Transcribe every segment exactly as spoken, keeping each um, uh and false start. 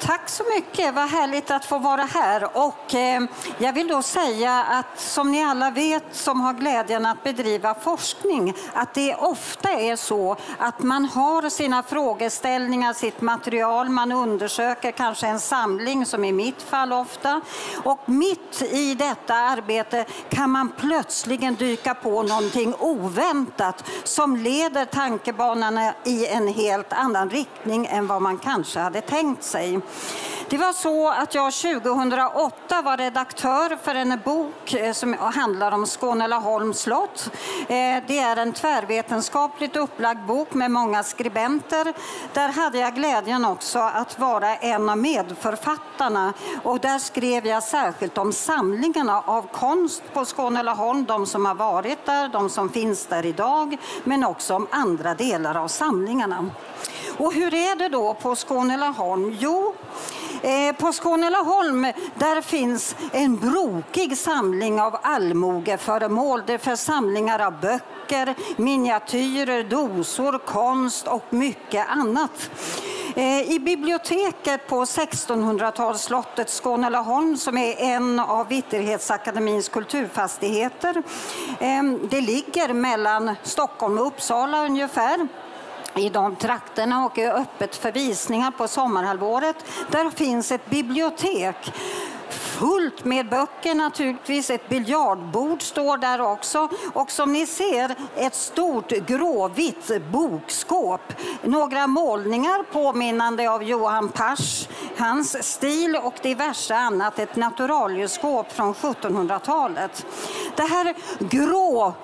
Tack så mycket, vad härligt att få vara här. Och eh, jag vill då säga att som ni alla vet som har glädjen att bedriva forskning, att det ofta är så att man har sina frågeställningar, sitt material, man undersöker kanske en samling som i mitt fall ofta. Och mitt i detta arbete kan man plötsligen dyka på någonting oväntat som leder tankebanorna i en helt annan riktning än vad man kanske hade tänkt sig. Det var så att jag tjugohundraåtta var redaktör för en bok som handlar om Skåne-Laholms slott. Det är en tvärvetenskapligt upplagd bok med många skribenter. Där hade jag glädjen också att vara en av medförfattarna. Och där skrev jag särskilt om samlingarna av konst på Skåne-Laholm. De som har varit där, de som finns där idag. Men också om andra delar av samlingarna. Och hur är det då på Skåne-Laholm? Jo, eh, på Skåne-Laholm där finns en brokig samling av allmogeföremål. Det är samlingar av böcker, miniatyrer, dosor, konst och mycket annat. I biblioteket på sextonhundratalsslottet Skåne-Laholm som är en av Vitterhetsakademins kulturfastigheter. Det ligger mellan Stockholm och Uppsala ungefär. I de trakterna och är öppet för visningar på sommarhalvåret. Där finns ett bibliotek. Fullt med böcker naturligtvis, ett biljardbord står där också. Och som ni ser ett stort gråvitt bokskåp. Några målningar påminnande av Johan Pars, hans stil och diverse annat. Ett naturalieskåp från sjuttonhundratalet. Det här grå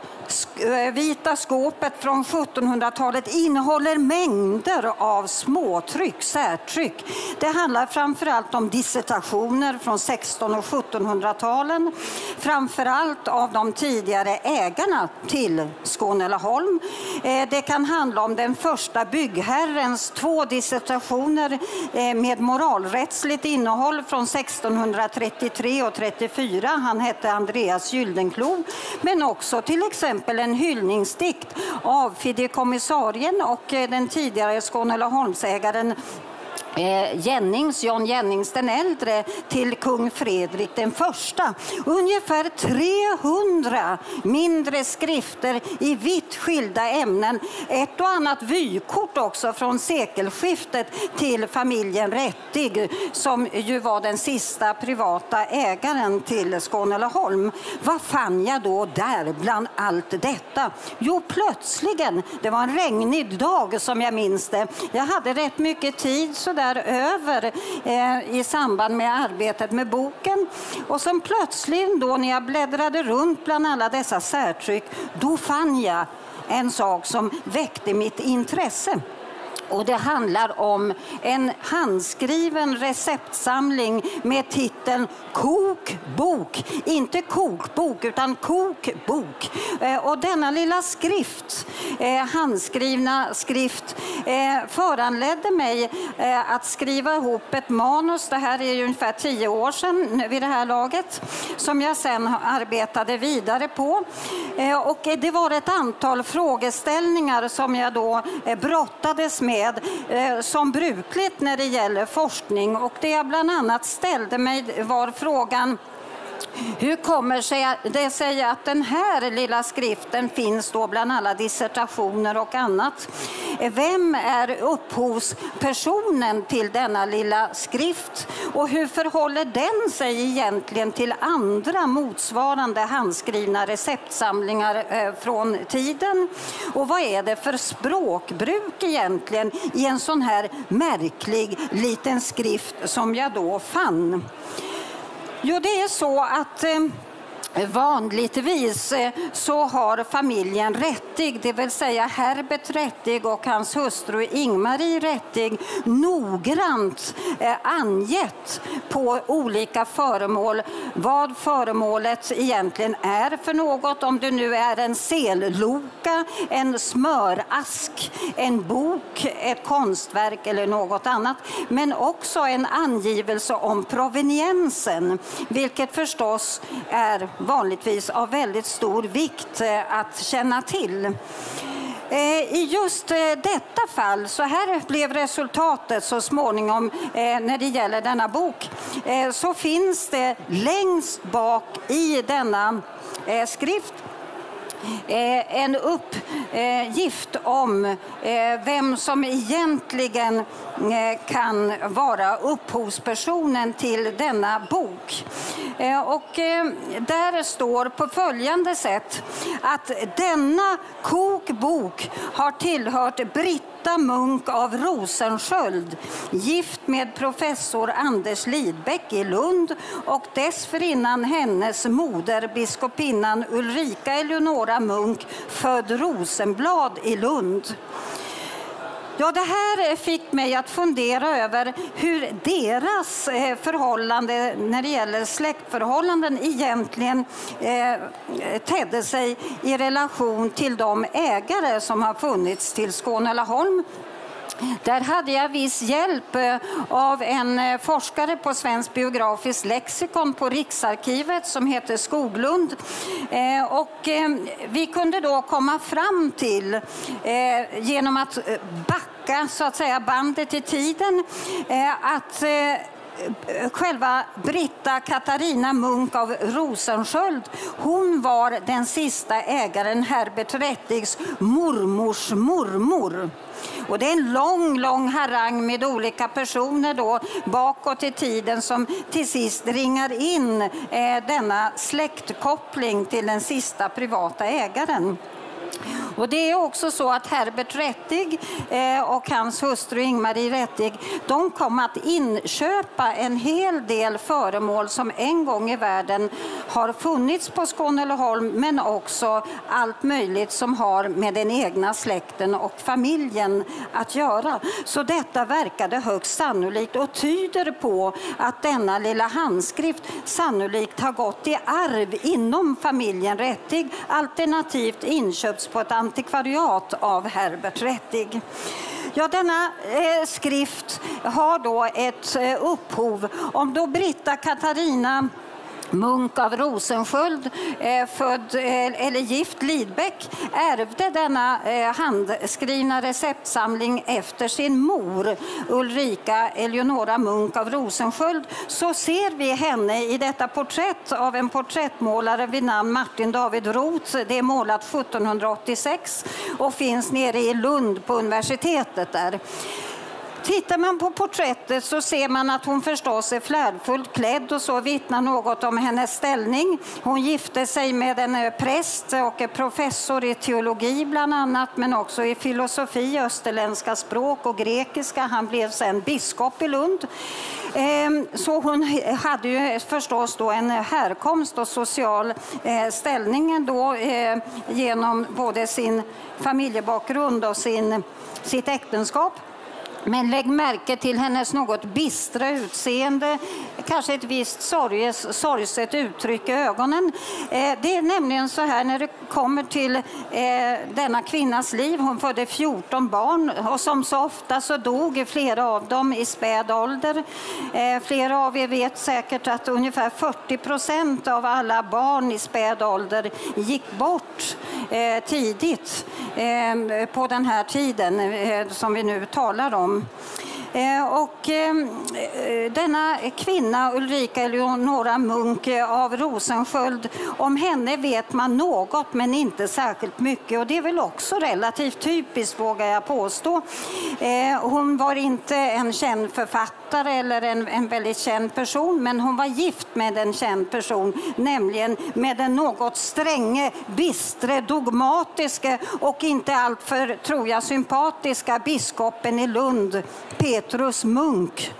vita skåpet från sjuttonhundratalet innehåller mängder av småtryck, särtryck. Det handlar framförallt om dissertationer från sexton- och sjuttonhundratalen. Framförallt av de tidigare ägarna till Skåne-Laholm. Det kan handla om den första byggherrens två dissertationer med moralrättsligt innehåll från sextonhundratrettiotre och trettiofyra. Han hette Andreas Gyldenklov. Men också till exempel en hyllningsdikt av fideikommissarien och den tidigare Skåne-Laholmsägaren Jennings, John Jennings den äldre till kung Fredrik den första. Ungefär trehundra mindre skrifter i vitt skilda ämnen. Ett och annat vykort också från sekelskiftet till familjen Rättig som ju var den sista privata ägaren till Skåne-Laholm. Vad fann jag då där bland allt detta? Jo, plötsligen, det var en regnig dag som jag minns det. Jag hade rätt mycket tid så där över eh, i samband med arbetet med boken. Och som plötsligt då när jag bläddrade runt bland alla dessa särtryck, då fann jag en sak som väckte mitt intresse. Och det handlar om en handskriven receptsamling med titeln Kokbok. Inte kokbok utan kokbok. Och denna lilla skrift, handskrivna skrift, föranledde mig att skriva ihop ett manus. Det här är ju ungefär tio år sedan vid det här laget. Som jag sen arbetade vidare på. Och det var ett antal frågeställningar som jag då brottades med. Som brukligt när det gäller forskning, och det jag bland annat ställde mig var frågan: hur kommer sig det sig att den här lilla skriften finns då bland alla dissertationer och annat? Vem är upphovspersonen till denna lilla skrift? Och hur förhåller den sig egentligen till andra motsvarande handskrivna receptsamlingar från tiden? Och vad är det för språkbruk egentligen i en sån här märklig liten skrift som jag då fann? Jo, det är så att eh, vanligtvis eh, så har familjen Rättig, det vill säga Herbert Rättig och hans hustru Ingmarie Rättig, noggrant eh, angett på olika föremål vad föremålet egentligen är för något. Om det nu är en selloka, en smörask, en bok, ett konstverk eller något annat. Men också en angivelse om proveniensen, vilket förstås är vanligtvis av väldigt stor vikt att känna till. I just detta fall, så här blev resultatet så småningom när det gäller denna bok, så finns det längst bak i denna skrift en uppgift om vem som egentligen kan vara upphovspersonen till denna bok. Och där står på följande sätt att denna kokbok har tillhört Britta Munk av Rosensköld, gift med professor Anders Lidbeck i Lund, och dessförinnan hennes moder biskopinnan Ulrika Eleonora Munk, född Rosenblad i Lund. Ja, det här fick mig att fundera över hur deras förhållande när det gäller släktförhållanden egentligen eh, tedde sig i relation till de ägare som har funnits till Skånelaholm. Där hade jag viss hjälp av en forskare på Svensk biografiskt lexikon på Riksarkivet som heter Skoglund. Och vi kunde då komma fram till, genom att backa så att säga bandet i tiden, att själva Britta Katarina Munk av Rosensköld, hon var den sista ägaren Herbert Rättigs mormors mormor. Och det är en lång, lång harang med olika personer då bakåt i tiden som till sist ringar in eh, denna släktkoppling till den sista privata ägaren. Och det är också så att Herbert Rättig eh, och hans hustru Ingmarie Rättig, de kom att inköpa en hel del föremål som en gång i världen har funnits på Skånelaholm, men också allt möjligt som har med den egna släkten och familjen att göra. Så detta verkade högst sannolikt och tyder på att denna lilla handskrift sannolikt har gått i arv inom familjen Rättig, alternativt inköpts på ett antikvariat av Herbert Rättig. Ja, denna eh, skrift har då ett eh, upphov. Om då Britta Katarina Munk av Rosensköld, eh, född eh, eller gift Lidbeck, ärvde denna eh, handskrivna receptsamling efter sin mor Ulrika Eleonora Munk av Rosensköld, så ser vi henne i detta porträtt av en porträttmålare vid namn Martin David Roth. Det är målat sjuttonhundraåttiosex och finns nere i Lund på universitetet där. Tittar man på porträttet så ser man att hon förstås är flärdfullt klädd, och så vittnar något om hennes ställning. Hon gifte sig med en präst och är professor i teologi bland annat, men också i filosofi, österländska språk och grekiska. Han blev sen biskop i Lund. Så hon hade ju förstås då en härkomst och social ställning då, genom både sin familjebakgrund och sin, sitt äktenskap. Men lägg märke till hennes något bistra utseende, kanske ett visst sorges, sorgset uttryck i ögonen. Eh, det är nämligen så här när det kommer till eh, denna kvinnas liv. Hon födde fjorton barn, och som så ofta så dog flera av dem i späd ålder. Eh, flera av er vet säkert att ungefär fyrtio procent av alla barn i späd ålder gick bort eh, tidigt eh, på den här tiden eh, som vi nu talar om. Och denna kvinna Ulrika Eleonora Munk av Rosensköld, om henne vet man något men inte särskilt mycket, och det är väl också relativt typiskt, vågar jag påstå. Hon var inte en känd författare eller en, en väldigt känd person, men hon var gift med en känd person, nämligen med den något stränge, bistre, dogmatiska och inte alltför, tror jag, sympatiska biskopen i Lund, Petrus Munk.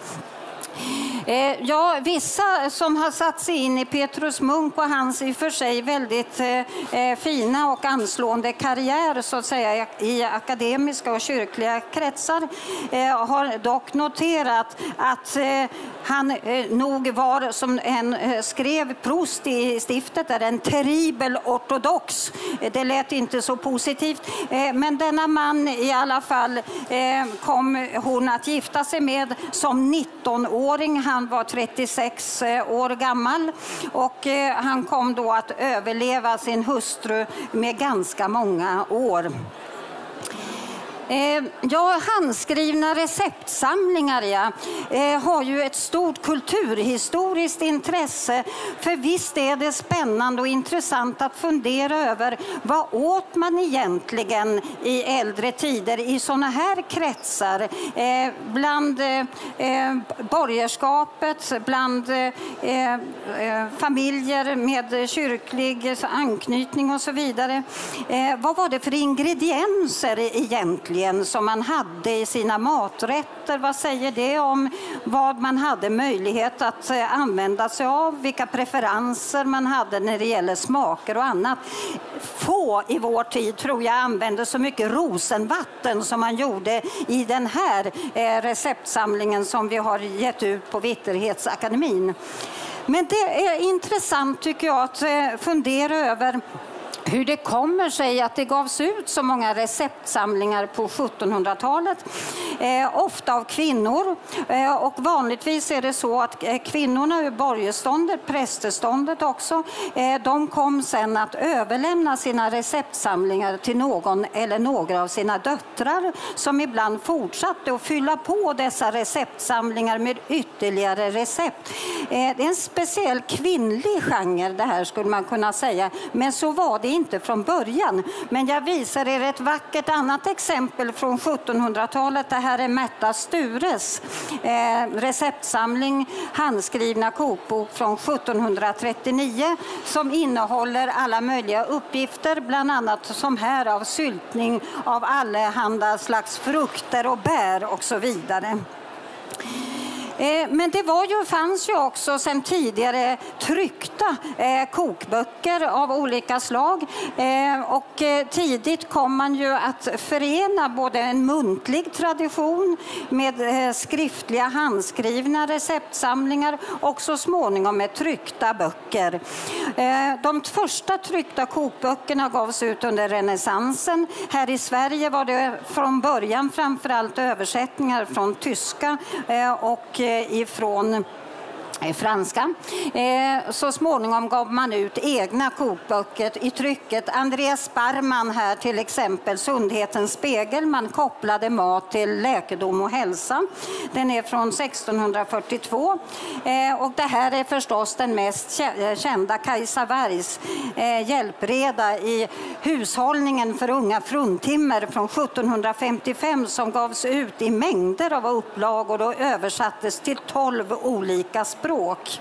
Ja, vissa som har satt sig in i Petrus Munk och hans i och för sig väldigt eh, fina och anslående karriär så att säga i akademiska och kyrkliga kretsar eh, har dock noterat att eh, han eh, nog var, som en eh, skrev prost i stiftet, är en terribel ortodox. Det lät inte så positivt, eh, men denna man i alla fall eh, kom hon att gifta sig med som nittonåring. Han var trettiosex år gammal, och eh, han kom då att överleva sin hustru med ganska många år. Eh, ja, handskrivna receptsamlingar ja, eh, har ju ett stort kulturhistoriskt intresse. För visst är det spännande och intressant att fundera över vad åt man egentligen i äldre tider i såna här kretsar. Eh, bland eh, borgerskapet, bland eh, eh, familjer med kyrklig anknytning och så vidare. Eh, vad var det för ingredienser egentligen som man hade i sina maträtter? Vad säger det om vad man hade möjlighet att använda sig av? Vilka preferenser man hade när det gäller smaker och annat? Få i vår tid tror jag använde så mycket rosenvatten som man gjorde i den här receptsamlingen som vi har gett ut på Vitterhetsakademin. Men det är intressant tycker jag att fundera över hur det kommer sig att det gavs ut så många receptsamlingar på sjuttonhundratalet. Eh, ofta av kvinnor. Eh, och vanligtvis är det så att eh, kvinnorna ur borgeståndet, prästeståndet också, eh, de kom sen att överlämna sina receptsamlingar till någon eller några av sina döttrar som ibland fortsatte att fylla på dessa receptsamlingar med ytterligare recept. Eh, det är en speciell kvinnlig genre det här skulle man kunna säga. Men så var det inte från början. Men jag visar er ett vackert annat exempel från sjuttonhundratalet. Det här är Märta Stures eh, receptsamling, handskrivna kokbok från sjuttonhundratrettionio som innehåller alla möjliga uppgifter, bland annat som här av syltning av allehanda slags frukter och bär och så vidare. Men det var ju, fanns ju också sedan tidigare tryckta eh, kokböcker av olika slag. Eh, och eh, tidigt kom man ju att förena både en muntlig tradition med eh, skriftliga handskrivna receptsamlingar och så småningom med tryckta böcker. Eh, de första tryckta kokböckerna gavs ut under renässansen. Här i Sverige var det från början framförallt översättningar från tyska eh, och ifrån franska. Eh, så småningom gav man ut egna kokböcker i trycket. Andreas Sparman här till exempel, Sundhetens spegel. Man kopplade mat till läkedom och hälsa. Den är från sextonhundrafyrtiotvå. Eh, och det här är förstås den mest kända Kajsa Wargs eh, hjälpreda i hushållningen för unga fruntimmer från sjuttonhundrafemtiofem som gavs ut i mängder av upplagor och översattes till tolv olika språk.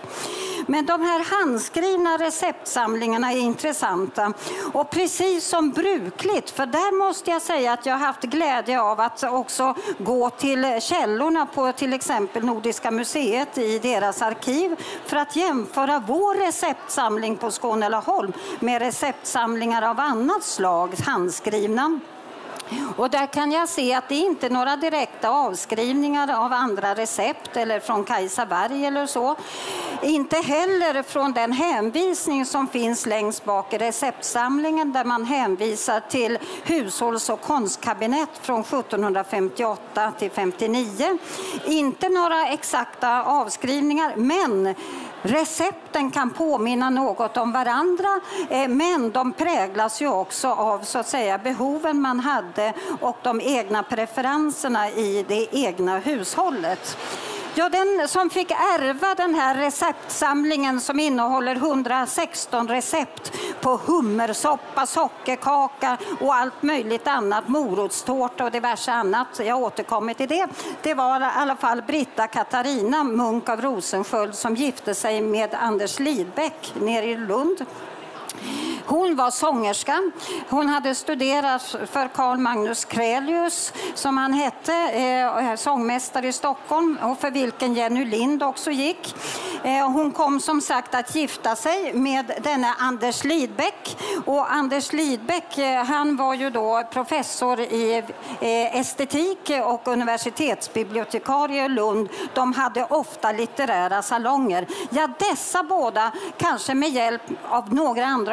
Men de här handskrivna receptsamlingarna är intressanta och precis som brukligt, för där måste jag säga att jag har haft glädje av att också gå till källorna på till exempel Nordiska museet i deras arkiv för att jämföra vår receptsamling på Skånelaholm med receptsamlingar av annat slag, handskrivna. Och där kan jag se att det inte är några direkta avskrivningar av andra recept eller från Kajsa Warg eller så. Inte heller från den hänvisning som finns längst bak i receptsamlingen där man hänvisar till hushålls- och konstkabinett från sjuttonhundrafemtioåtta till femtionio. Inte några exakta avskrivningar, men recepten kan påminna något om varandra, men de präglas ju också av så att säga behoven man hade och de egna preferenserna i det egna hushållet. Ja, den som fick ärva den här receptsamlingen som innehåller hundrasexton recept på hummersoppa, sockerkaka och allt möjligt annat, morotstårta och diverse annat. Jag återkommer till det. Det var i alla fall Britta Katarina Munk av Rosensköld som gifte sig med Anders Lidbeck nere i Lund. Hon var sångerska. Hon hade studerat för Carl Magnus Crelius som han hette, eh, sångmästare i Stockholm och för vilken Jenny Lind också gick. Eh, hon kom som sagt att gifta sig med denne Anders Lidbeck. Och Anders Lidbeck, eh, han var ju då professor i eh, estetik och universitetsbibliotekarie i Lund. De hade ofta litterära salonger. Ja, dessa båda, kanske med hjälp av några andra hushåll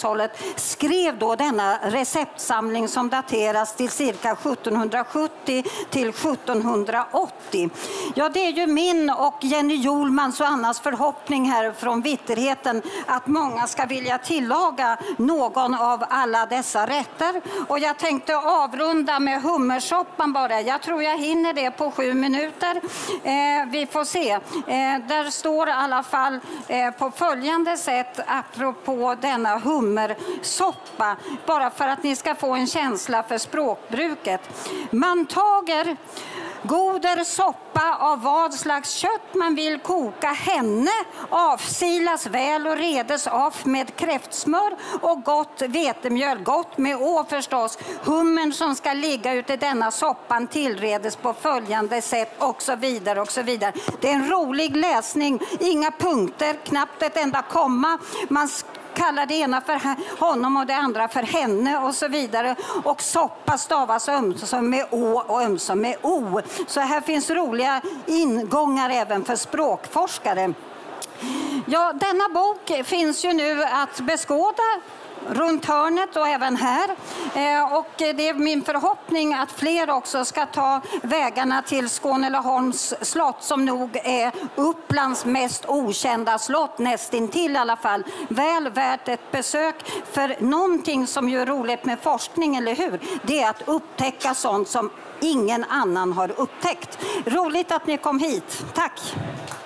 folkhushållet skrev då denna receptsamling som dateras till cirka sjuttonhundrasjuttio till sjuttonhundraåttio. Ja, det är ju min och Jenny Jolmans och Annas förhoppning här från Vitterheten att många ska vilja tillaga någon av alla dessa rätter. Och jag tänkte avrunda med hummersoppan bara. Jag tror jag hinner det på sju minuter. Eh, vi får se. Eh, där står i alla fall eh, på följande sätt apropå denna hummersoppa. Bara för att ni ska få en känsla för språkbruket. Man tager goder soppa av vad slags kött man vill koka henne, avsilas väl och redes av med kräftsmör och gott vetemjöl, gott med å förstås. Hummern som ska ligga ute i denna soppan tillredes på följande sätt och så vidare och så vidare. Det är en rolig läsning, inga punkter, knappt ett enda komma. Man kallar det ena för honom och det andra för henne och så vidare. Och soppa stavas ömsom med å och ömsom med o. Så här finns roliga ingångar även för språkforskare. Ja, denna bok finns ju nu att beskåda runt hörnet och även här. Eh, och det är min förhoppning att fler också ska ta vägarna till Skånelaholms slott som nog är Upplands mest okända slott, nästintill i alla fall. Väl värt ett besök, för någonting som är roligt med forskning, eller hur? Det är att upptäcka sånt som ingen annan har upptäckt. Roligt att ni kom hit. Tack!